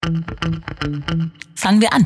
Fangen wir an.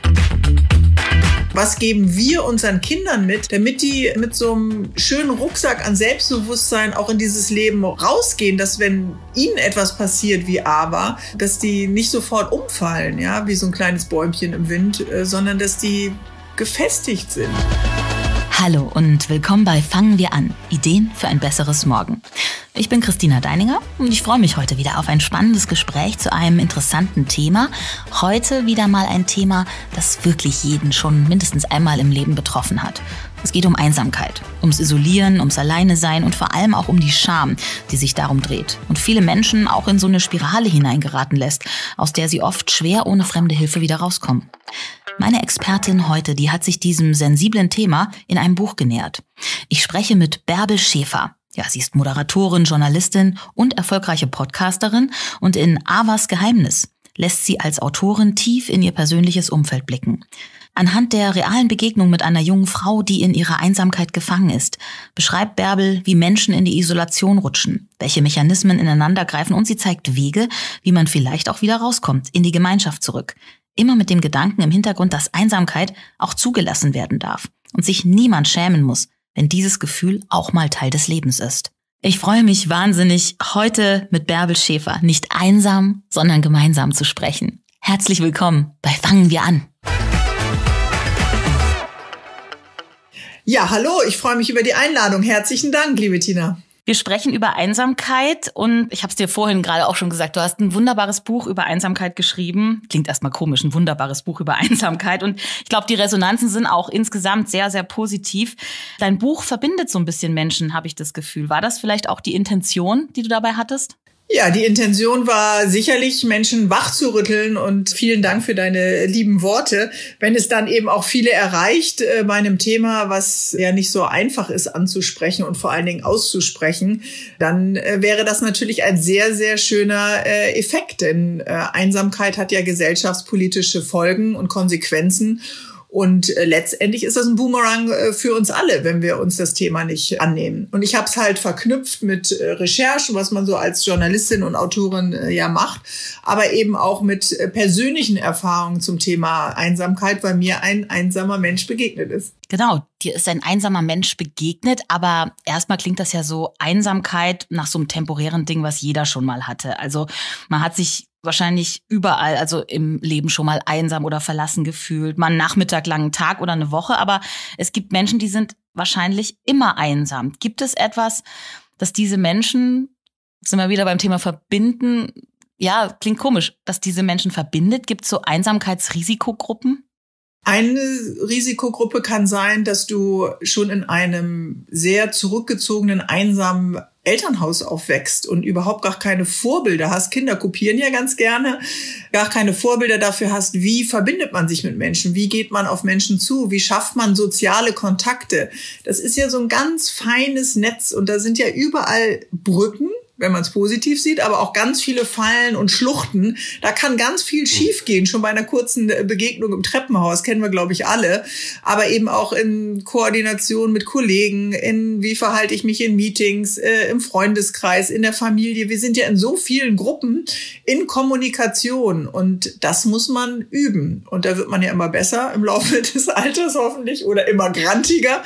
Was geben wir unseren Kindern mit, damit die mit so einem schönen Rucksack an Selbstbewusstsein auch in dieses Leben rausgehen, dass wenn ihnen etwas passiert wie aber, dass die nicht sofort umfallen, ja, wie so ein kleines Bäumchen im Wind, sondern dass die gefestigt sind. Hallo und willkommen bei Fangen wir an. Ideen für ein besseres Morgen. Ich bin Christina Deininger und ich freue mich heute wieder auf ein spannendes Gespräch zu einem interessanten Thema. Heute wieder mal ein Thema, das wirklich jeden schon mindestens einmal im Leben betroffen hat. Es geht um Einsamkeit, ums Isolieren, ums Alleinesein und vor allem auch um die Scham, die sich darum dreht und viele Menschen auch in so eine Spirale hineingeraten lässt, aus der sie oft schwer ohne fremde Hilfe wieder rauskommen. Meine Expertin heute, die hat sich diesem sensiblen Thema in einem Buch genähert. Ich spreche mit Bärbel Schäfer. Ja, sie ist Moderatorin, Journalistin und erfolgreiche Podcasterin und in Avas Geheimnis lässt sie als Autorin tief in ihr persönliches Umfeld blicken. Anhand der realen Begegnung mit einer jungen Frau, die in ihrer Einsamkeit gefangen ist, beschreibt Bärbel, wie Menschen in die Isolation rutschen, welche Mechanismen ineinander greifen und sie zeigt Wege, wie man vielleicht auch wieder rauskommt, in die Gemeinschaft zurück. Immer mit dem Gedanken im Hintergrund, dass Einsamkeit auch zugelassen werden darf und sich niemand schämen muss, wenn dieses Gefühl auch mal Teil des Lebens ist. Ich freue mich wahnsinnig, heute mit Bärbel Schäfer nicht einsam, sondern gemeinsam zu sprechen. Herzlich willkommen bei Fangen wir an. Ja, hallo, ich freue mich über die Einladung. Herzlichen Dank, liebe Tina. Wir sprechen über Einsamkeit und ich habe es dir vorhin gerade auch schon gesagt, du hast ein wunderbares Buch über Einsamkeit geschrieben. Klingt erstmal komisch, ein wunderbares Buch über Einsamkeit und ich glaube, die Resonanzen sind auch insgesamt sehr, sehr positiv. Dein Buch verbindet so ein bisschen Menschen, habe ich das Gefühl. War das vielleicht auch die Intention, die du dabei hattest? Ja, die Intention war sicherlich, Menschen wachzurütteln und vielen Dank für deine lieben Worte. Wenn es dann eben auch viele erreicht bei einem Thema, was ja nicht so einfach ist anzusprechen und vor allen Dingen auszusprechen, dann wäre das natürlich ein sehr, sehr schöner Effekt. Denn Einsamkeit hat ja gesellschaftspolitische Folgen und Konsequenzen. Und letztendlich ist das ein Boomerang für uns alle, wenn wir uns das Thema nicht annehmen. Und ich habe es halt verknüpft mit Recherchen, was man so als Journalistin und Autorin ja macht, aber eben auch mit persönlichen Erfahrungen zum Thema Einsamkeit, weil mir ein einsamer Mensch begegnet ist. Genau, dir ist ein einsamer Mensch begegnet, aber erstmal klingt das ja so Einsamkeit nach so einem temporären Ding, was jeder schon mal hatte. Also man hat sich wahrscheinlich überall, also im Leben schon mal einsam oder verlassen gefühlt, mal einen Nachmittag, langen Tag oder eine Woche, aber es gibt Menschen, die sind wahrscheinlich immer einsam. Gibt es etwas, dass diese Menschen, sind wir wieder beim Thema verbinden, ja, klingt komisch, dass diese Menschen verbindet? Gibt es so Einsamkeitsrisikogruppen? Eine Risikogruppe kann sein, dass du schon in einem sehr zurückgezogenen, einsamen Elternhaus aufwächst und überhaupt gar keine Vorbilder hast. Kinder kopieren ja ganz gerne, gar keine Vorbilder dafür hast, wie verbindet man sich mit Menschen, wie geht man auf Menschen zu, wie schafft man soziale Kontakte. Das ist ja so ein ganz feines Netz und da sind ja überall Brücken, wenn man es positiv sieht, aber auch ganz viele Fallen und Schluchten. Da kann ganz viel schiefgehen, schon bei einer kurzen Begegnung im Treppenhaus, kennen wir, glaube ich, alle. Aber eben auch in Koordination mit Kollegen, in wie verhalte ich mich in Meetings, im Freundeskreis, in der Familie. Wir sind ja in so vielen Gruppen in Kommunikation und das muss man üben. Und da wird man ja immer besser im Laufe des Alters hoffentlich oder immer grantiger.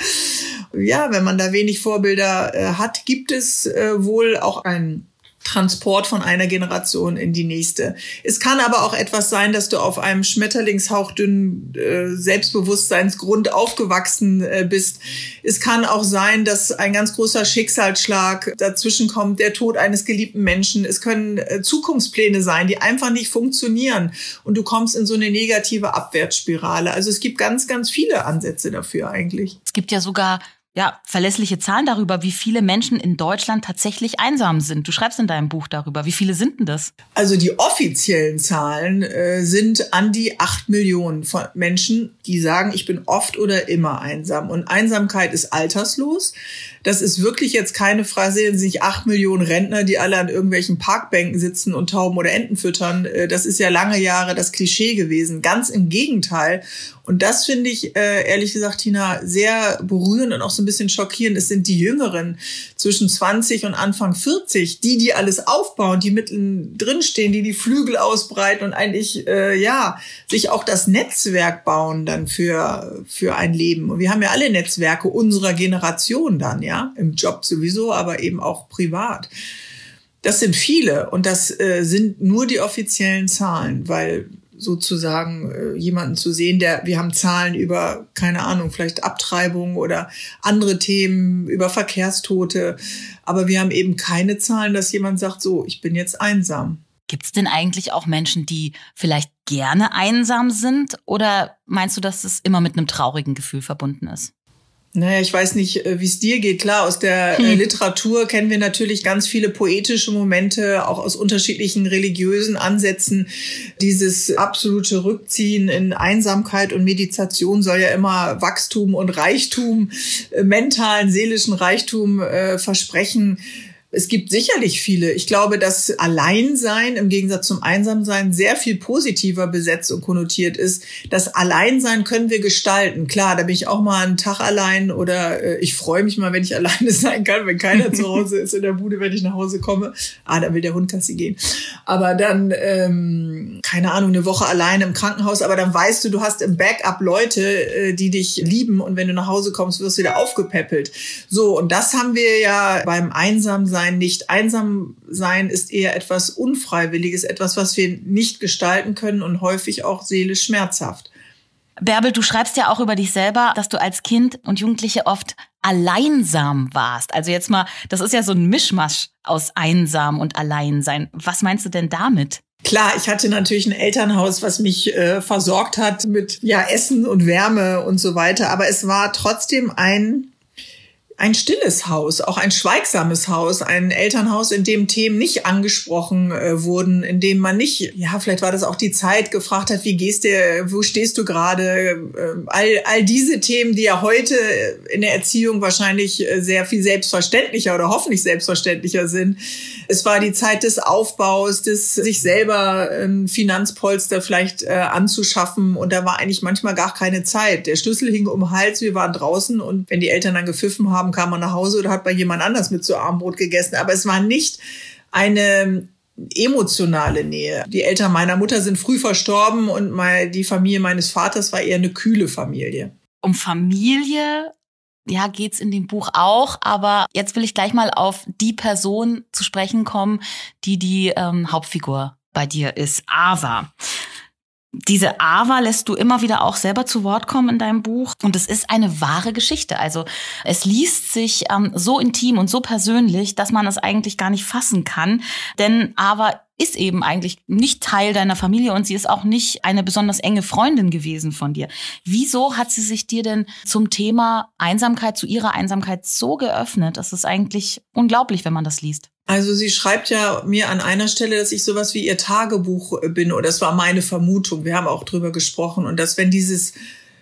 Ja, wenn man da wenig Vorbilder hat, gibt es wohl auch einen Transport von einer Generation in die nächste. Es kann aber auch etwas sein, dass du auf einem schmetterlingshauchdünnen Selbstbewusstseinsgrund aufgewachsen bist. Es kann auch sein, dass ein ganz großer Schicksalsschlag dazwischen kommt, der Tod eines geliebten Menschen. Es können Zukunftspläne sein, die einfach nicht funktionieren und du kommst in so eine negative Abwärtsspirale. Also es gibt ganz, ganz viele Ansätze dafür eigentlich. Es gibt ja sogar verlässliche Zahlen darüber, wie viele Menschen in Deutschland tatsächlich einsam sind. Du schreibst in deinem Buch darüber. Wie viele sind denn das? Also die offiziellen Zahlen sind an die 8 Millionen von Menschen, die sagen, ich bin oft oder immer einsam. Und Einsamkeit ist alterslos. Das ist wirklich jetzt keine Frage, sehen Sie nicht 8 Millionen Rentner, die alle an irgendwelchen Parkbänken sitzen und Tauben oder Enten füttern. Das ist ja lange Jahre das Klischee gewesen. Ganz im Gegenteil. Und das finde ich, ehrlich gesagt, Tina, sehr berührend und auch so ein bisschen schockierend. Es sind die Jüngeren zwischen 20 und Anfang 40, die alles aufbauen, die mitten drin stehen, die Flügel ausbreiten und eigentlich, sich auch das Netzwerk bauen dann für ein Leben. Und wir haben ja alle Netzwerke unserer Generation dann, ja, im Job sowieso, aber eben auch privat. Das sind viele und das sind nur die offiziellen Zahlen, weil sozusagen jemanden zu sehen, wir haben Zahlen über, keine Ahnung, vielleicht Abtreibung oder andere Themen, über Verkehrstote, aber wir haben eben keine Zahlen, dass jemand sagt, so, ich bin jetzt einsam. Gibt es denn eigentlich auch Menschen, die vielleicht gerne einsam sind? Oder meinst du, dass es immer mit einem traurigen Gefühl verbunden ist? Naja, ich weiß nicht, wie es dir geht. Klar, aus der Literatur kennen wir natürlich ganz viele poetische Momente, auch aus unterschiedlichen religiösen Ansätzen. Dieses absolute Rückziehen in Einsamkeit und Meditation soll ja immer Wachstum und Reichtum, mentalen, seelischen Reichtum versprechen. Es gibt sicherlich viele. Ich glaube, dass Alleinsein im Gegensatz zum Einsamsein sehr viel positiver besetzt und konnotiert ist. Das Alleinsein können wir gestalten. Klar, da bin ich auch mal einen Tag allein oder ich freue mich mal, wenn ich alleine sein kann, wenn keiner zu Hause ist in der Bude, wenn ich nach Hause komme. Da will der Hund Gassi gehen. Aber dann, keine Ahnung, eine Woche alleine im Krankenhaus. Aber dann weißt du hast im Backup Leute, die dich lieben. Und wenn du nach Hause kommst, wirst du wieder aufgepäppelt. So, und das haben wir ja beim Einsamsein nicht. Einsam sein ist eher etwas Unfreiwilliges, etwas, was wir nicht gestalten können und häufig auch seelisch schmerzhaft. Bärbel, du schreibst ja auch über dich selber, dass du als Kind und Jugendliche oft alleinsam warst. Also jetzt mal, das ist ja so ein Mischmasch aus einsam und Alleinsein. Was meinst du denn damit? Klar, ich hatte natürlich ein Elternhaus, was mich versorgt hat mit Essen und Wärme und so weiter. Aber es war trotzdem ein stilles Haus, auch ein schweigsames Haus, ein Elternhaus, in dem Themen nicht angesprochen wurden, in dem man nicht, vielleicht war das auch die Zeit, gefragt hat, wie geht's dir, wo stehst du gerade? All diese Themen, die ja heute in der Erziehung wahrscheinlich sehr viel selbstverständlicher oder hoffentlich selbstverständlicher sind. Es war die Zeit des Aufbaus, sich selber ein Finanzpolster vielleicht anzuschaffen und da war eigentlich manchmal gar keine Zeit. Der Schlüssel hing um den Hals, wir waren draußen und wenn die Eltern dann gepfiffen haben, kam man nach Hause oder hat bei jemand anders mit zu Abendbrot gegessen. Aber es war nicht eine emotionale Nähe. Die Eltern meiner Mutter sind früh verstorben und die Familie meines Vaters war eher eine kühle Familie. Um Familie, geht's in dem Buch auch. Aber jetzt will ich gleich mal auf die Person zu sprechen kommen, die Hauptfigur bei dir ist, Ava. Diese Ava lässt du immer wieder auch selber zu Wort kommen in deinem Buch. Und es ist eine wahre Geschichte. Also es liest sich so intim und so persönlich, dass man es eigentlich gar nicht fassen kann. Denn Ava ist eben eigentlich nicht Teil deiner Familie und sie ist auch nicht eine besonders enge Freundin gewesen von dir. Wieso hat sie sich dir denn zum Thema Einsamkeit, zu ihrer Einsamkeit so geöffnet? Das ist eigentlich unglaublich, wenn man das liest. Also sie schreibt ja mir an einer Stelle, dass ich sowas wie ihr Tagebuch bin, oder das war meine Vermutung. Wir haben auch drüber gesprochen und dass wenn dieser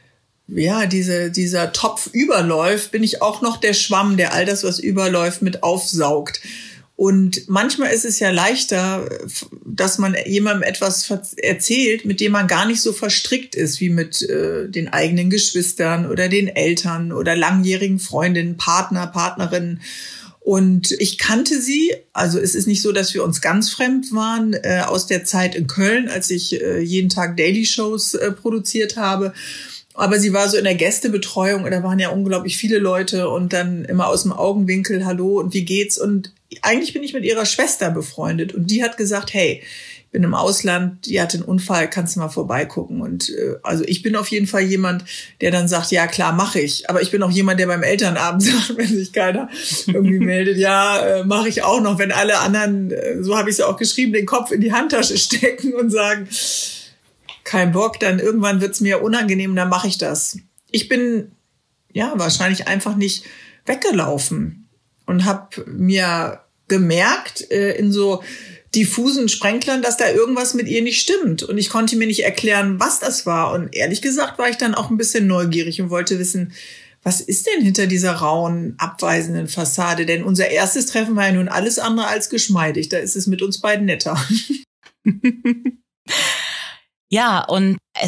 Topf überläuft, bin ich auch noch der Schwamm, der all das, was überläuft, mit aufsaugt. Und manchmal ist es ja leichter, dass man jemandem etwas erzählt, mit dem man gar nicht so verstrickt ist, wie mit den eigenen Geschwistern oder den Eltern oder langjährigen Freundinnen, Partnerinnen. Und ich kannte sie, also es ist nicht so, dass wir uns ganz fremd waren, aus der Zeit in Köln, als ich jeden Tag Daily-Shows produziert habe. Aber sie war so in der Gästebetreuung und da waren ja unglaublich viele Leute und dann immer aus dem Augenwinkel, hallo und wie geht's? Und eigentlich bin ich mit ihrer Schwester befreundet und die hat gesagt, hey, ich bin im Ausland, die hatte einen Unfall, kannst du mal vorbeigucken. Und also ich bin auf jeden Fall jemand, der dann sagt, ja klar, mache ich. Aber ich bin auch jemand, der beim Elternabend sagt, wenn sich keiner irgendwie meldet, mache ich auch noch, wenn alle anderen, so habe ich es auch geschrieben, den Kopf in die Handtasche stecken und sagen, kein Bock, dann irgendwann wird's mir unangenehm, dann mache ich das. Ich bin wahrscheinlich einfach nicht weggelaufen und habe mir gemerkt in so diffusen Sprenklern, dass da irgendwas mit ihr nicht stimmt. Und ich konnte mir nicht erklären, was das war. Und ehrlich gesagt war ich dann auch ein bisschen neugierig und wollte wissen, was ist denn hinter dieser rauen, abweisenden Fassade? Denn unser erstes Treffen war ja nun alles andere als geschmeidig. Da ist es mit uns beiden netter. Ja, und es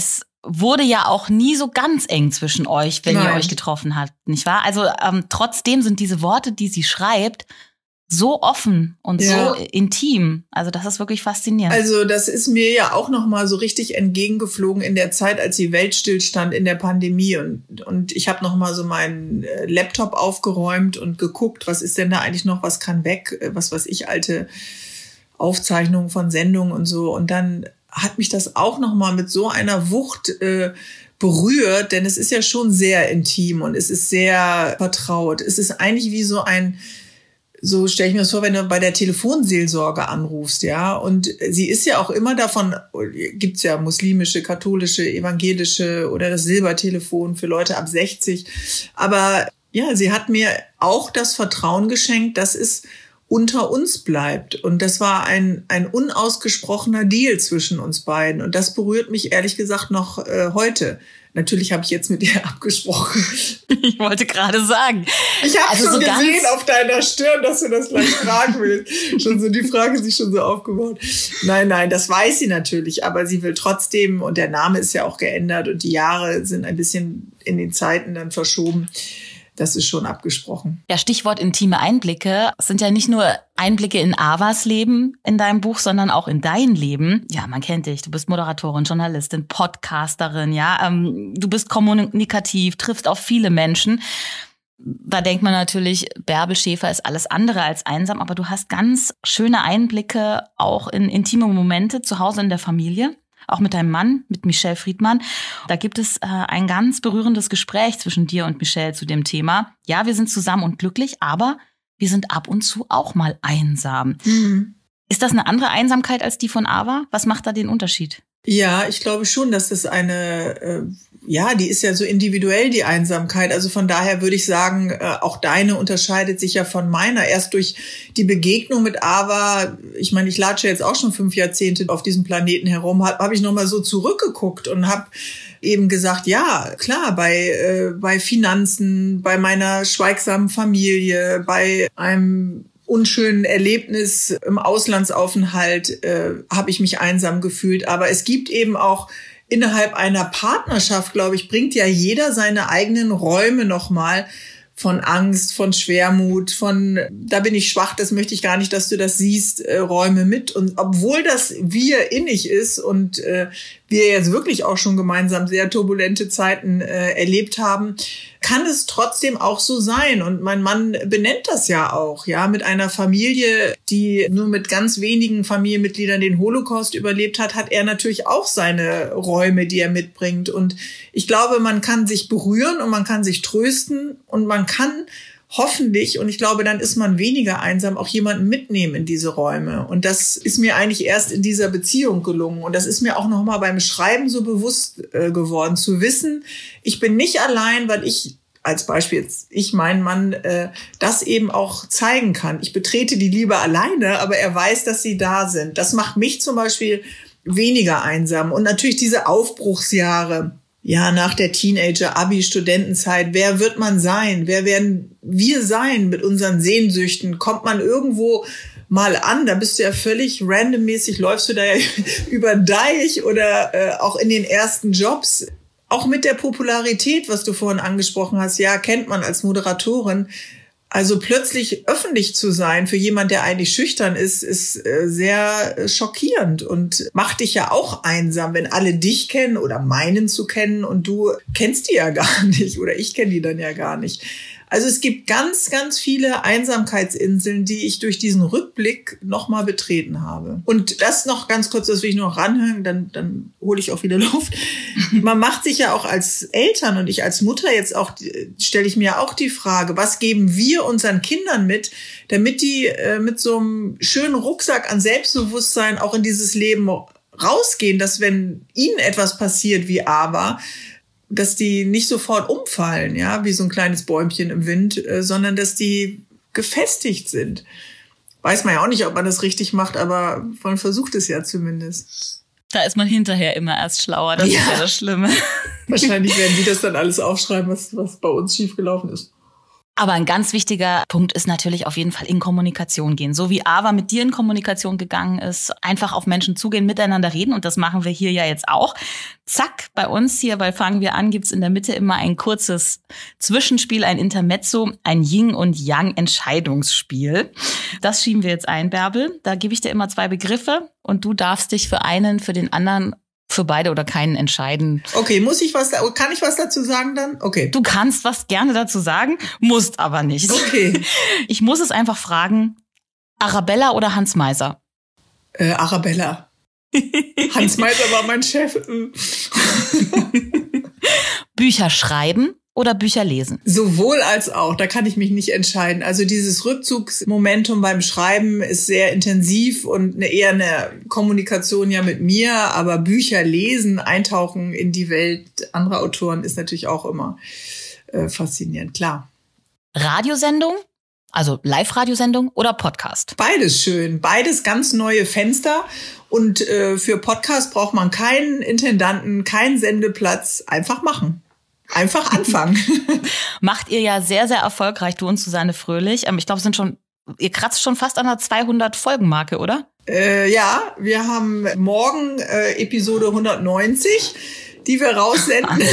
wurde ja auch nie so ganz eng zwischen euch, wenn Nein. ihr euch getroffen habt, nicht wahr? Also trotzdem sind diese Worte, die sie schreibt, so offen und so intim. Also das ist wirklich faszinierend. Also das ist mir ja auch noch mal so richtig entgegengeflogen in der Zeit, als die Welt stillstand in der Pandemie. Und ich habe noch mal so meinen Laptop aufgeräumt und geguckt, was ist denn da eigentlich noch, was kann weg, was weiß ich, alte Aufzeichnungen von Sendungen und so. Und dann hat mich das auch noch mal mit so einer Wucht berührt, denn es ist ja schon sehr intim und es ist sehr vertraut. Es ist eigentlich wie so stelle ich mir das vor, wenn du bei der Telefonseelsorge anrufst, ja. Und sie ist ja auch immer davon, gibt's ja muslimische, katholische, evangelische oder das Silbertelefon für Leute ab 60. Aber ja, sie hat mir auch das Vertrauen geschenkt, dass es unter uns bleibt. Und das war ein unausgesprochener Deal zwischen uns beiden. Und das berührt mich ehrlich gesagt noch heute. Natürlich habe ich jetzt mit ihr abgesprochen. Ich wollte gerade sagen. Ich habe schon gesehen auf deiner Stirn, dass du das gleich fragen willst. Schon so, die Frage ist sich schon so aufgebaut. Nein, das weiß sie natürlich, aber sie will trotzdem, und der Name ist ja auch geändert und die Jahre sind ein bisschen in den Zeiten dann verschoben. Das ist schon abgesprochen. Ja, Stichwort intime Einblicke. Es sind ja nicht nur Einblicke in Avas Leben in deinem Buch, sondern auch in dein Leben. Ja, man kennt dich. Du bist Moderatorin, Journalistin, Podcasterin, ja. Du bist kommunikativ, triffst auf viele Menschen. Da denkt man natürlich, Bärbel Schäfer ist alles andere als einsam, aber du hast ganz schöne Einblicke auch in intime Momente zu Hause in der Familie. Auch mit deinem Mann, mit Michel Friedmann. Da gibt es ein ganz berührendes Gespräch zwischen dir und Michel zu dem Thema. Ja, wir sind zusammen und glücklich, aber wir sind ab und zu auch mal einsam. Mhm. Ist das eine andere Einsamkeit als die von Ava? Was macht da den Unterschied? Ja, ich glaube schon, dass das die ist ja so individuell, die Einsamkeit. Also von daher würde ich sagen, auch deine unterscheidet sich ja von meiner. Erst durch die Begegnung mit Ava, ich meine, ich latsche jetzt auch schon 5 Jahrzehnte auf diesem Planeten herum, hab ich nochmal so zurückgeguckt und habe eben gesagt, ja, klar, bei Finanzen, bei meiner schweigsamen Familie, bei einem unschönen Erlebnis im Auslandsaufenthalt habe ich mich einsam gefühlt. Aber es gibt eben auch innerhalb einer Partnerschaft, glaube ich, bringt ja jeder seine eigenen Räume nochmal von Angst, von Schwermut, von da bin ich schwach, das möchte ich gar nicht, dass du das siehst, Räume mit. Und obwohl das wir innig ist und wir jetzt wirklich auch schon gemeinsam sehr turbulente Zeiten erlebt haben, kann es trotzdem auch so sein. Und mein Mann benennt das ja auch, ja, mit einer Familie, die nur mit ganz wenigen Familienmitgliedern den Holocaust überlebt hat, hat er natürlich auch seine Räume, die er mitbringt. Und ich glaube, man kann sich berühren und man kann sich trösten und man kann hoffentlich, und ich glaube, dann ist man weniger einsam, auch jemanden mitnehmen in diese Räume. Und das ist mir eigentlich erst in dieser Beziehung gelungen. Und das ist mir auch nochmal beim Schreiben so bewusst geworden, zu wissen, ich bin nicht allein, weil ich als Beispiel jetzt, mein Mann, das eben auch zeigen kann. Ich betrete die Liebe alleine, aber er weiß, dass sie da sind. Das macht mich zum Beispiel weniger einsam. Und natürlich diese Aufbruchsjahre, ja, nach der Teenager-, Abi-, Studentenzeit, wer wird man sein? Wer werden wir sein mit unseren Sehnsüchten? Kommt man irgendwo mal an? Da bist du ja völlig randommäßig, läufst du da ja über den Deich oder auch in den ersten Jobs. Auch mit der Popularität, was du vorhin angesprochen hast, ja, kennt man als Moderatorin. Also plötzlich öffentlich zu sein für jemand, der eigentlich schüchtern ist sehr schockierend und macht dich ja auch einsam, wenn alle dich kennen oder meinen zu kennen und du kennst die ja gar nicht oder ich kenne die dann ja gar nicht. Also es gibt ganz, ganz viele Einsamkeitsinseln, die ich durch diesen Rückblick nochmal betreten habe. Und das noch ganz kurz, das will ich noch ranhängen, dann hole ich auch wieder Luft. Man macht sich ja auch als Eltern und ich als Mutter jetzt auch, stelle ich mir auch die Frage, was geben wir unseren Kindern mit, damit die mit so einem schönen Rucksack an Selbstbewusstsein auch in dieses Leben rausgehen, dass wenn ihnen etwas passiert wie Ava, dass die nicht sofort umfallen, ja, wie so ein kleines Bäumchen im Wind, sondern dass die gefestigt sind. Weiß man ja auch nicht, ob man das richtig macht, aber man versucht es ja zumindest. Da ist man hinterher immer erst schlauer, das ist ja das Schlimme. Wahrscheinlich werden die das dann alles aufschreiben, was bei uns schiefgelaufen ist. Aber ein ganz wichtiger Punkt ist natürlich auf jeden Fall in Kommunikation gehen. So wie Ava mit dir in Kommunikation gegangen ist, einfach auf Menschen zugehen, miteinander reden. Und das machen wir hier ja jetzt auch. Zack, bei uns hier bei Fangen wir an gibt's in der Mitte immer ein kurzes Zwischenspiel, ein Intermezzo, ein Yin- und Yang-Entscheidungsspiel. Das schieben wir jetzt ein, Bärbel. Da gebe ich dir immer 2 Begriffe und du darfst dich für einen, für den anderen, für beide oder keinen entscheiden. Okay, kann ich was dazu sagen dann? Okay. Du kannst was gerne dazu sagen, musst aber nicht. Okay. Ich muss es einfach fragen, Arabella oder Hans Meiser? Arabella. Hans Meiser war mein Chef. Bücher schreiben oder Bücher lesen? Sowohl als auch, da kann ich mich nicht entscheiden. Also dieses Rückzugsmomentum beim Schreiben ist sehr intensiv und eher eine Kommunikation ja mit mir, aber Bücher lesen, eintauchen in die Welt anderer Autoren ist natürlich auch immer faszinierend, klar. Radiosendung, also Live-Radiosendung oder Podcast? Beides schön, beides ganz neue Fenster und für Podcast braucht man keinen Intendanten, keinen Sendeplatz, einfach machen. Einfach anfangen. Macht ihr ja sehr, sehr erfolgreich, du und Susanne Fröhlich. Ich glaube, ihr kratzt schon fast an der 200-Folgen-Marke, oder? Ja, wir haben morgen Episode 190, die wir raussenden.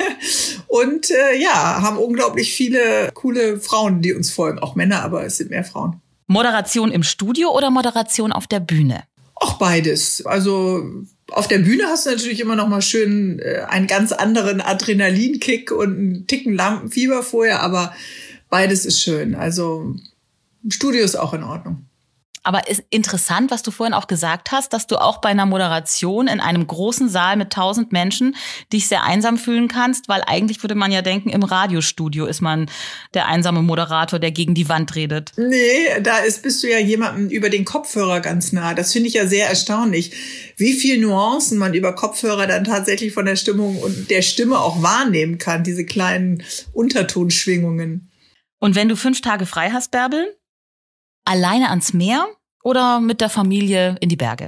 Und haben unglaublich viele coole Frauen, die uns folgen. Auch Männer, aber es sind mehr Frauen. Moderation im Studio oder Moderation auf der Bühne? Auch beides. Also auf der Bühne hast du natürlich immer noch mal schön einen ganz anderen Adrenalinkick und einen Ticken Lampenfieber vorher, aber beides ist schön. Also Studio ist auch in Ordnung. Aber ist interessant, was du vorhin auch gesagt hast, dass du auch bei einer Moderation in einem großen Saal mit 1000 Menschen dich sehr einsam fühlen kannst, weil eigentlich würde man ja denken, im Radiostudio ist man der einsame Moderator, der gegen die Wand redet. Nee, bist du ja jemandem über den Kopfhörer ganz nah. Das finde ich ja sehr erstaunlich, wie viel Nuancen man über Kopfhörer dann tatsächlich von der Stimmung und der Stimme auch wahrnehmen kann, diese kleinen Untertonschwingungen. Und wenn du 5 Tage frei hast, Bärbel, alleine ans Meer oder mit der Familie in die Berge?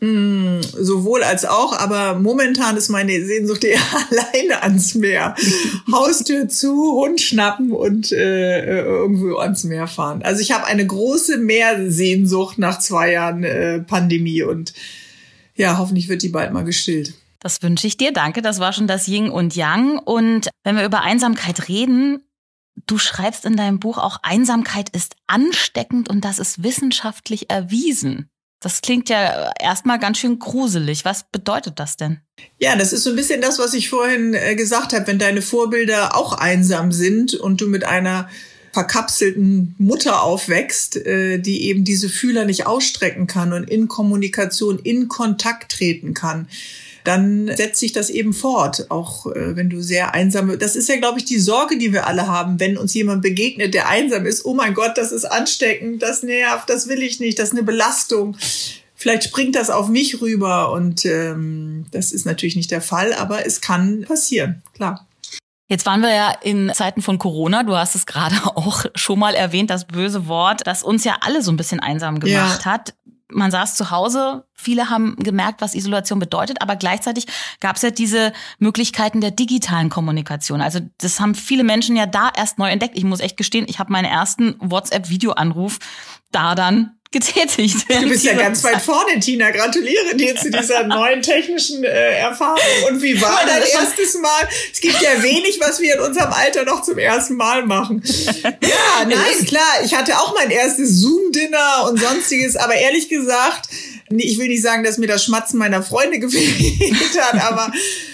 Sowohl als auch, aber momentan ist meine Sehnsucht eher alleine ans Meer. Haustür zu, Hund schnappen und irgendwo ans Meer fahren. Also ich habe eine große Meersehnsucht nach 2 Jahren Pandemie und ja, hoffentlich wird die bald mal gestillt. Das wünsche ich dir, danke. Das war schon das Yin und Yang. Und wenn wir über Einsamkeit reden, du schreibst in deinem Buch auch, Einsamkeit ist ansteckend und das ist wissenschaftlich erwiesen. Das klingt ja erstmal ganz schön gruselig. Was bedeutet das denn? Ja, das ist so ein bisschen das, was ich vorhin gesagt habe. Wenn deine Vorbilder auch einsam sind und du mit einer verkapselten Mutter aufwächst, die eben diese Fühler nicht ausstrecken kann und in Kommunikation, in Kontakt treten kann, dann setzt sich das eben fort, auch wenn du sehr einsam. Das ist ja, glaube ich, die Sorge, die wir alle haben, wenn uns jemand begegnet, der einsam ist. Oh mein Gott, das ist ansteckend, das nervt, das will ich nicht, das ist eine Belastung. Vielleicht springt das auf mich rüber und das ist natürlich nicht der Fall, aber es kann passieren, klar. Jetzt waren wir ja in Zeiten von Corona, du hast es gerade auch schon mal erwähnt, das böse Wort, das uns ja alle so ein bisschen einsam gemacht hat. Man saß zu Hause, viele haben gemerkt, was Isolation bedeutet, aber gleichzeitig gab es ja diese Möglichkeiten der digitalen Kommunikation. Also das haben viele Menschen ja da erst neu entdeckt. Ich muss echt gestehen, ich habe meinen ersten WhatsApp-Videoanruf da dann getätigt. Du bist ja ganz weit vorne, Tina. Gratuliere dir zu dieser neuen technischen Erfahrung. Und wie war dein erstes Mal? Es gibt ja wenig, was wir in unserem Alter noch zum ersten Mal machen. Ja, nein, klar. Ich hatte auch mein erstes Zoom-Dinner und sonstiges. Aber ehrlich gesagt, ich will nicht sagen, dass mir das Schmatzen meiner Freunde gefehlt hat, aber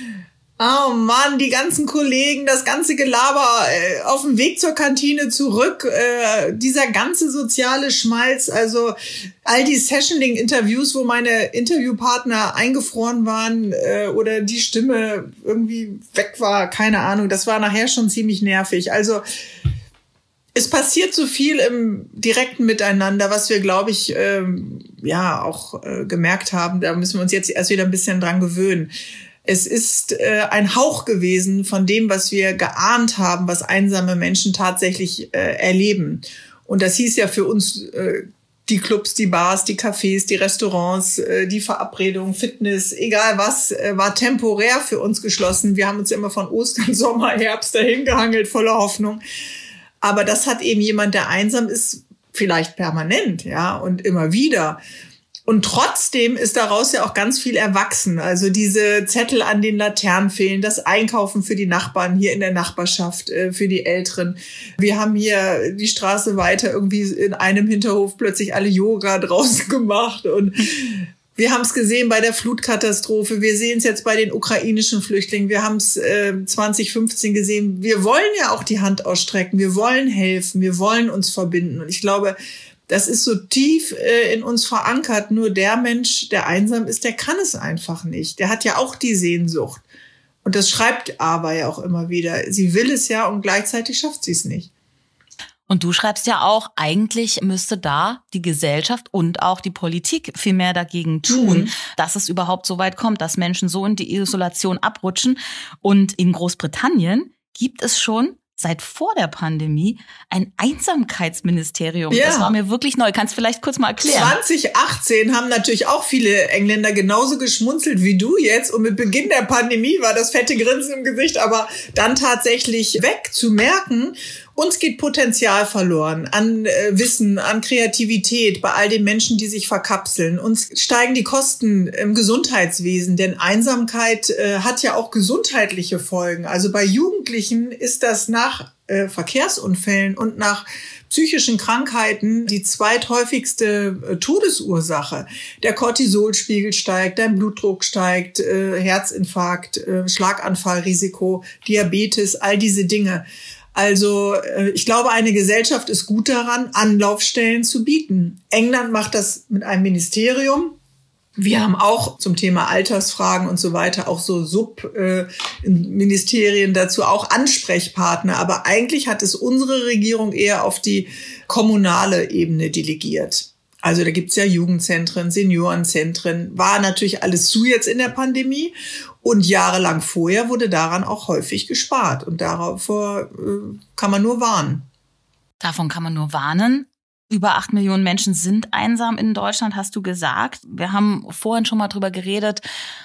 oh Mann, die ganzen Kollegen, das ganze Gelaber auf dem Weg zur Kantine zurück, dieser ganze soziale Schmalz, also all die Sessioning-Interviews, wo meine Interviewpartner eingefroren waren oder die Stimme irgendwie weg war, keine Ahnung, das war nachher schon ziemlich nervig. Also es passiert so viel im direkten Miteinander, was wir, glaube ich, auch gemerkt haben. Da müssen wir uns jetzt erst wieder ein bisschen dran gewöhnen. Es ist ein Hauch gewesen von dem, was wir geahnt haben, was einsame Menschen tatsächlich erleben. Und das hieß ja für uns die Clubs, die Bars, die Cafés, die Restaurants, die Verabredungen, Fitness, egal was, war temporär für uns geschlossen. Wir haben uns immer von Ostern, Sommer, Herbst dahin gehangelt, voller Hoffnung. Aber das hat eben jemand, der einsam ist, vielleicht permanent, ja, und immer wieder. Und trotzdem ist daraus ja auch ganz viel erwachsen. Also diese Zettel an den Laternen fehlen, das Einkaufen für die Nachbarn hier in der Nachbarschaft, für die Älteren. Wir haben hier die Straße weiter irgendwie in einem Hinterhof plötzlich alle Yoga draußen gemacht. Und wir haben es gesehen bei der Flutkatastrophe. Wir sehen es jetzt bei den ukrainischen Flüchtlingen. Wir haben es 2015 gesehen. Wir wollen ja auch die Hand ausstrecken. Wir wollen helfen. Wir wollen uns verbinden. Und ich glaube, das ist so tief in uns verankert. Nur der Mensch, der einsam ist, der kann es einfach nicht. Der hat ja auch die Sehnsucht. Und das schreibt Ava ja auch immer wieder. Sie will es ja und gleichzeitig schafft sie es nicht. Und du schreibst ja auch, eigentlich müsste da die Gesellschaft und auch die Politik viel mehr dagegen tun, dass es überhaupt so weit kommt, dass Menschen so in die Isolation abrutschen. Und in Großbritannien gibt es schon seit vor der Pandemie ein Einsamkeitsministerium. Ja. Das war mir wirklich neu. Kannst du vielleicht kurz mal erklären? 2018 haben natürlich auch viele Engländer genauso geschmunzelt wie du jetzt. Und mit Beginn der Pandemie war das fette Grinsen im Gesicht, aber dann tatsächlich weg zu merken, uns geht Potenzial verloren an Wissen, an Kreativität bei all den Menschen, die sich verkapseln. Uns steigen die Kosten im Gesundheitswesen, denn Einsamkeit hat ja auch gesundheitliche Folgen. Also bei Jugendlichen ist das nach Verkehrsunfällen und nach psychischen Krankheiten die zweithäufigste Todesursache. Der Cortisolspiegel steigt, dein Blutdruck steigt, Herzinfarkt, Schlaganfallrisiko, Diabetes, all diese Dinge. Also ich glaube, eine Gesellschaft ist gut daran, Anlaufstellen zu bieten. England macht das mit einem Ministerium. Wir haben auch zum Thema Altersfragen und so weiter auch so Subministerien dazu, auch Ansprechpartner. Aber eigentlich hat es unsere Regierung eher auf die kommunale Ebene delegiert. Also da gibt's ja Jugendzentren, Seniorenzentren, war natürlich alles zu jetzt in der Pandemie. Und jahrelang vorher wurde daran auch häufig gespart. Und davor kann man nur warnen. Davon kann man nur warnen. Über 8 Millionen Menschen sind einsam in Deutschland, hast du gesagt. Wir haben vorhin schon mal drüber geredet,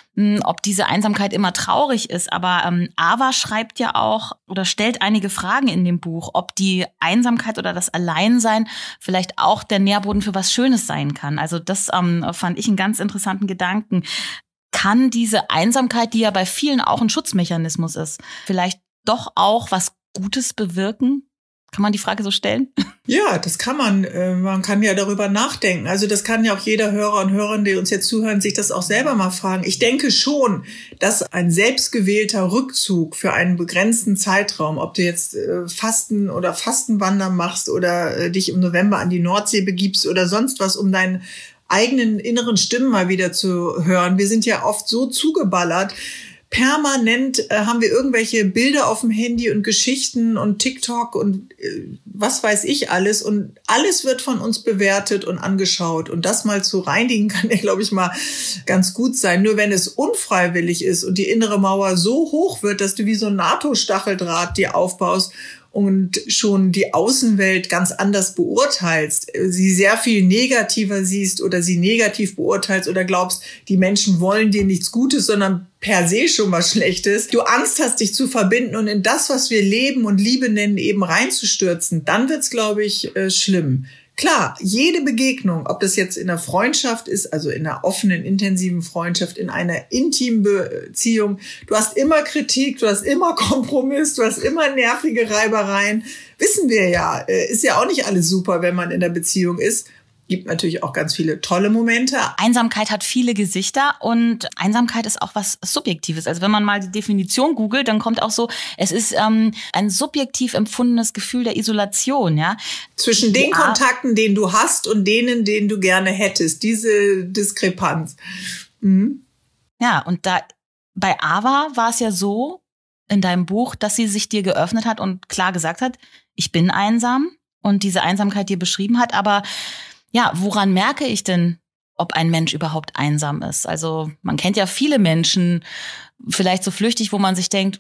ob diese Einsamkeit immer traurig ist. Aber Ava schreibt ja auch oder stellt einige Fragen in dem Buch, ob die Einsamkeit oder das Alleinsein vielleicht auch der Nährboden für was Schönes sein kann. Also das fand ich einen ganz interessanten Gedanken. Kann diese Einsamkeit, die ja bei vielen auch ein Schutzmechanismus ist, vielleicht doch auch was Gutes bewirken? Kann man die Frage so stellen? Ja, das kann man. Man kann ja darüber nachdenken. Also das kann ja auch jeder Hörer und Hörerin, die uns jetzt zuhören, sich das auch selber mal fragen. Ich denke schon, dass ein selbstgewählter Rückzug für einen begrenzten Zeitraum, ob du jetzt Fasten oder Fastenwandern machst oder dich im November an die Nordsee begibst oder sonst was, um deinen eigenen inneren Stimmen mal wieder zu hören. Wir sind ja oft so zugeballert. Permanent haben wir irgendwelche Bilder auf dem Handy und Geschichten und TikTok und was weiß ich alles. Und alles wird von uns bewertet und angeschaut. Und das mal zu reinigen kann ja, glaube ich, mal ganz gut sein. Nur wenn es unfreiwillig ist und die innere Mauer so hoch wird, dass du wie so ein NATO-Stacheldraht dir aufbaust und schon die Außenwelt ganz anders beurteilst, sie sehr viel negativer siehst oder sie negativ beurteilst oder glaubst, die Menschen wollen dir nichts Gutes, sondern per se schon was Schlechtes, du Angst hast, dich zu verbinden und in das, was wir Leben und Liebe nennen, eben reinzustürzen, dann wird's, glaube ich, schlimm. Klar, jede Begegnung, ob das jetzt in einer Freundschaft ist, also in einer offenen, intensiven Freundschaft, in einer intimen Beziehung, du hast immer Kritik, du hast immer Kompromiss, du hast immer nervige Reibereien. Wissen wir ja, ist ja auch nicht alles super, wenn man in der Beziehung ist. Gibt natürlich auch ganz viele tolle Momente. Einsamkeit hat viele Gesichter und Einsamkeit ist auch was Subjektives. Also wenn man mal die Definition googelt, dann kommt auch so, es ist ein subjektiv empfundenes Gefühl der Isolation, ja. Zwischen den Kontakten, den du hast und denen, den du gerne hättest. Diese Diskrepanz. Mhm. Ja, und da bei Ava war es ja so in deinem Buch, dass sie sich dir geöffnet hat und klar gesagt hat, ich bin einsam und diese Einsamkeit dir beschrieben hat, aber ja, woran merke ich denn, ob ein Mensch überhaupt einsam ist? Also man kennt ja viele Menschen, vielleicht so flüchtig, wo man sich denkt,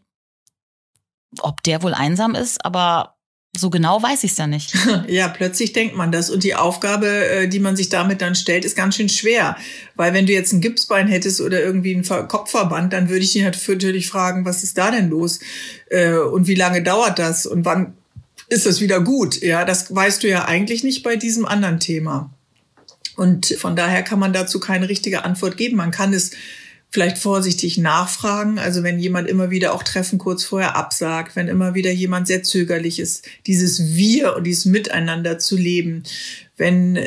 ob der wohl einsam ist, aber so genau weiß ich es ja nicht. Ja, plötzlich denkt man das. Und die Aufgabe, die man sich damit dann stellt, ist ganz schön schwer. Weil wenn du jetzt ein Gipsbein hättest oder irgendwie einen Kopfverband, dann würde ich dich natürlich fragen, was ist da denn los? Und wie lange dauert das? Und wann ist das wieder gut. Ja, das weißt du ja eigentlich nicht bei diesem anderen Thema. Und von daher kann man dazu keine richtige Antwort geben. Man kann es vielleicht vorsichtig nachfragen. Also wenn jemand immer wieder auch Treffen kurz vorher absagt, wenn immer wieder jemand sehr zögerlich ist, dieses Wir und dieses Miteinander zu leben. Wenn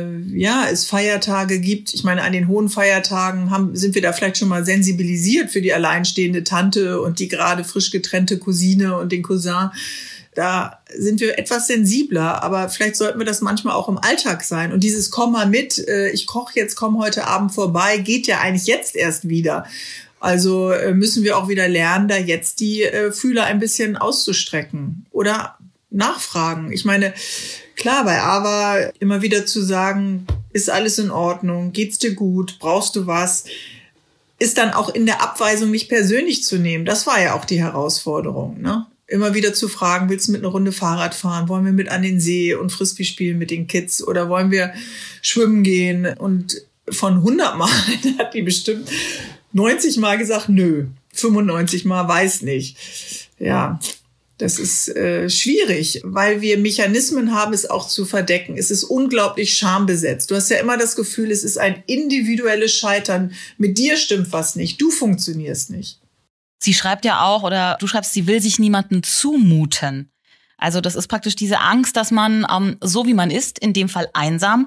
es Feiertage gibt, ich meine, an den hohen Feiertagen sind wir da vielleicht schon mal sensibilisiert für die alleinstehende Tante und die gerade frisch getrennte Cousine und den Cousin. Da sind wir etwas sensibler, aber vielleicht sollten wir das manchmal auch im Alltag sein. Und dieses Komm mal mit, ich koche jetzt, komm heute Abend vorbei, geht ja eigentlich jetzt erst wieder. Also müssen wir auch wieder lernen, da jetzt die Fühler ein bisschen auszustrecken oder nachfragen. Ich meine, klar, bei Ava immer wieder zu sagen, ist alles in Ordnung, geht's dir gut, brauchst du was, ist dann auch in der Abweisung mich persönlich zu nehmen. Das war ja auch die Herausforderung, ne? Immer wieder zu fragen, willst du mit einer Runde Fahrrad fahren? Wollen wir mit an den See und Frisbee spielen mit den Kids? Oder wollen wir schwimmen gehen? Und von 100 Mal hat die bestimmt 90 Mal gesagt, nö. 95 Mal weiß nicht. Ja, das ist schwierig, weil wir Mechanismen haben, es auch zu verdecken. Es ist unglaublich schambesetzt. Du hast ja immer das Gefühl, es ist ein individuelles Scheitern. Mit dir stimmt was nicht. Du funktionierst nicht. Sie schreibt ja auch, oder du schreibst, sie will sich niemandem zumuten. Also das ist praktisch diese Angst, dass man, so wie man ist, in dem Fall einsam,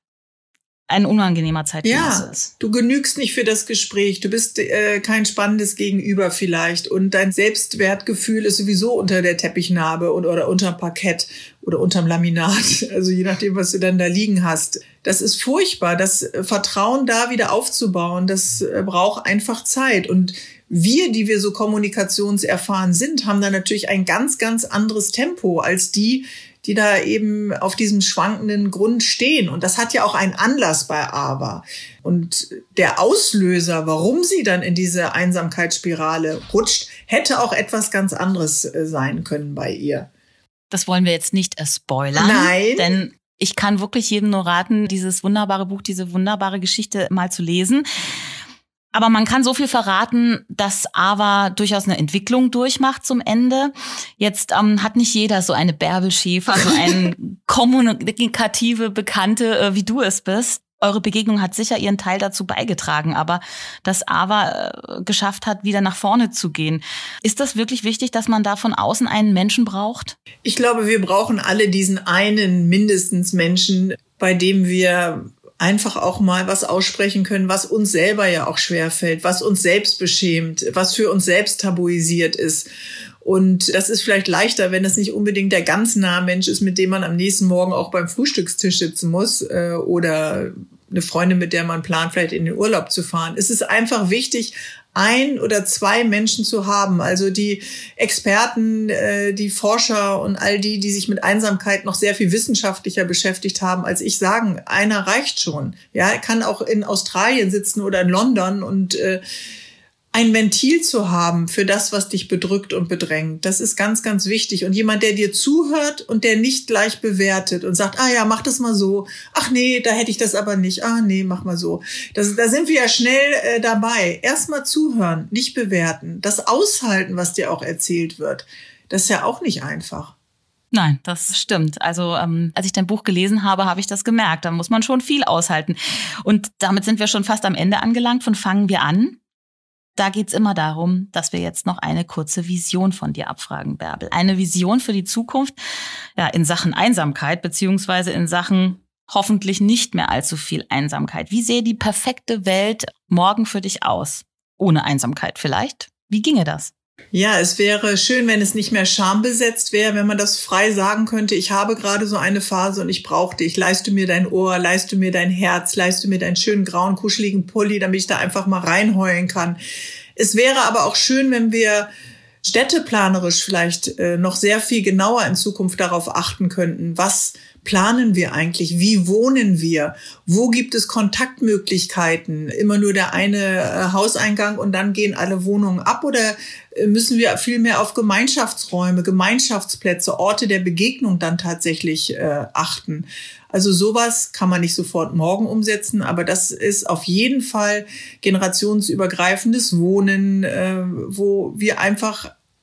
ein unangenehmer Zeitgenosse ist. Ja, du genügst nicht für das Gespräch. Du bist kein spannendes Gegenüber vielleicht. Und dein Selbstwertgefühl ist sowieso unter der Teppichnarbe oder unterm Parkett oder unterm Laminat. Also je nachdem, was du dann da liegen hast. Das ist furchtbar. Das Vertrauen da wieder aufzubauen, das braucht einfach Zeit. Und wir, die wir so kommunikationserfahren sind, haben da natürlich ein ganz, ganz anderes Tempo als die da eben auf diesem schwankenden Grund stehen. Und das hat ja auch einen Anlass bei Ava. Und der Auslöser, warum sie dann in diese Einsamkeitsspirale rutscht, hätte auch etwas ganz anderes sein können bei ihr. Das wollen wir jetzt nicht spoilern. Nein. Denn ich kann wirklich jedem nur raten, dieses wunderbare Buch, diese wunderbare Geschichte mal zu lesen. Aber man kann so viel verraten, dass Ava durchaus eine Entwicklung durchmacht zum Ende. Jetzt hat nicht jeder so eine Bärbel Schäfer, so eine kommunikative Bekannte, wie du es bist. Eure Begegnung hat sicher ihren Teil dazu beigetragen, aber dass Ava geschafft hat, wieder nach vorne zu gehen. Ist das wirklich wichtig, dass man da von außen einen Menschen braucht? Ich glaube, wir brauchen alle diesen einen mindestens Menschen, bei dem wir einfach auch mal was aussprechen können, was uns selber ja auch schwerfällt, was uns selbst beschämt, was für uns selbst tabuisiert ist. Und das ist vielleicht leichter, wenn das nicht unbedingt der ganz nahe Mensch ist, mit dem man am nächsten Morgen auch beim Frühstückstisch sitzen muss oder eine Freundin, mit der man plant, vielleicht in den Urlaub zu fahren. Es ist einfach wichtig, 1 oder 2 Menschen zu haben. Also die Experten, die Forscher und all die sich mit Einsamkeit noch sehr viel wissenschaftlicher beschäftigt haben als ich, sagen, einer reicht schon. Ja, er kann auch in Australien sitzen oder in London und ein Ventil zu haben für das, was dich bedrückt und bedrängt. Das ist ganz, ganz wichtig. Und jemand, der dir zuhört und der nicht gleich bewertet und sagt, ja, mach das mal so. Ach nee, da hätte ich das aber nicht. Nee, mach mal so. Da sind wir ja schnell dabei. Erstmal zuhören, nicht bewerten. Das aushalten, was dir auch erzählt wird. Das ist ja auch nicht einfach. Nein, das stimmt. Also als ich dein Buch gelesen habe, habe ich das gemerkt. Da muss man schon viel aushalten. Und damit sind wir schon fast am Ende angelangt von Fangen wir an. Da geht's immer darum, dass wir jetzt noch eine kurze Vision von dir abfragen, Bärbel. Eine Vision für die Zukunft, ja, in Sachen Einsamkeit, beziehungsweise in Sachen hoffentlich nicht mehr allzu viel Einsamkeit. Wie sähe die perfekte Welt morgen für dich aus? Ohne Einsamkeit vielleicht? Wie ginge das? Ja, es wäre schön, wenn es nicht mehr schambesetzt wäre, wenn man das frei sagen könnte, ich habe gerade so eine Phase und ich brauche dich. Leihst du mir dein Ohr, leihst du mir dein Herz, leihst du mir deinen schönen grauen, kuscheligen Pulli, damit ich da einfach mal reinheulen kann. Es wäre aber auch schön, wenn wir städteplanerisch vielleicht noch sehr viel genauer in Zukunft darauf achten könnten, was planen wir eigentlich? Wie wohnen wir? Wo gibt es Kontaktmöglichkeiten? Immer nur der eine Hauseingang und dann gehen alle Wohnungen ab? Oder müssen wir viel mehr auf Gemeinschaftsräume, Gemeinschaftsplätze, Orte der Begegnung dann tatsächlich achten? Also sowas kann man nicht sofort morgen umsetzen, aber das ist auf jeden Fall generationsübergreifendes Wohnen, wo wir einfach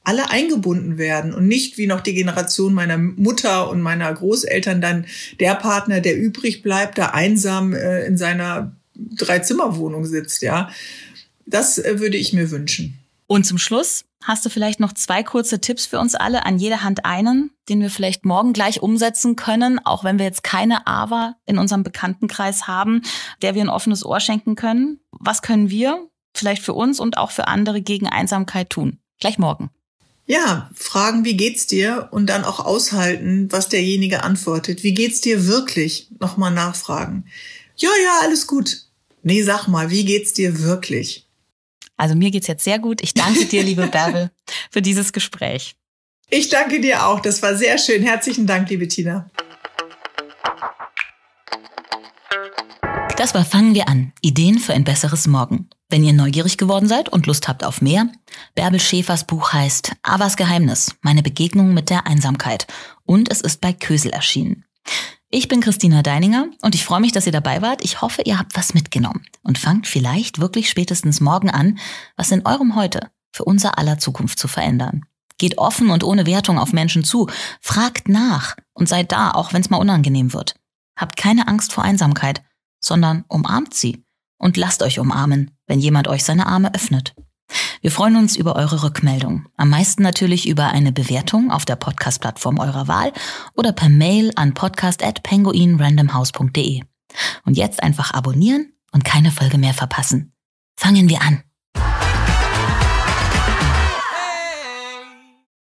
alle eingebunden werden und nicht wie noch die Generation meiner Mutter und meiner Großeltern dann der Partner, der übrig bleibt, da einsam in seiner 3-Zimmer-Wohnung sitzt, ja. Das würde ich mir wünschen. Und zum Schluss hast du vielleicht noch 2 kurze Tipps für uns alle, an jeder Hand einen, den wir vielleicht morgen gleich umsetzen können, auch wenn wir jetzt keine AWA in unserem Bekanntenkreis haben, der wir ein offenes Ohr schenken können. Was können wir vielleicht für uns und auch für andere gegen Einsamkeit tun? Gleich morgen. Ja, fragen, wie geht's dir? Und dann auch aushalten, was derjenige antwortet. Wie geht's dir wirklich? Nochmal nachfragen. Ja, alles gut. Nee, sag mal, wie geht's dir wirklich? Also mir geht's jetzt sehr gut. Ich danke dir, liebe Bärbel, für dieses Gespräch. Ich danke dir auch. Das war sehr schön. Herzlichen Dank, liebe Tina. Das war Fangen wir an. Ideen für ein besseres Morgen. Wenn ihr neugierig geworden seid und Lust habt auf mehr, Bärbel Schäfers Buch heißt Awas Geheimnis, meine Begegnung mit der Einsamkeit. Und es ist bei Kösel erschienen. Ich bin Christina Deininger und ich freue mich, dass ihr dabei wart. Ich hoffe, ihr habt was mitgenommen und fangt vielleicht wirklich spätestens morgen an, was in eurem Heute für unser aller Zukunft zu verändern. Geht offen und ohne Wertung auf Menschen zu, fragt nach und seid da, auch wenn es mal unangenehm wird. Habt keine Angst vor Einsamkeit, sondern umarmt sie und lasst euch umarmen, wenn jemand euch seine Arme öffnet. Wir freuen uns über eure Rückmeldung. Am meisten natürlich über eine Bewertung auf der Podcast-Plattform eurer Wahl oder per Mail an podcast@penguinrandomhouse.de. Und jetzt einfach abonnieren und keine Folge mehr verpassen. Fangen wir an.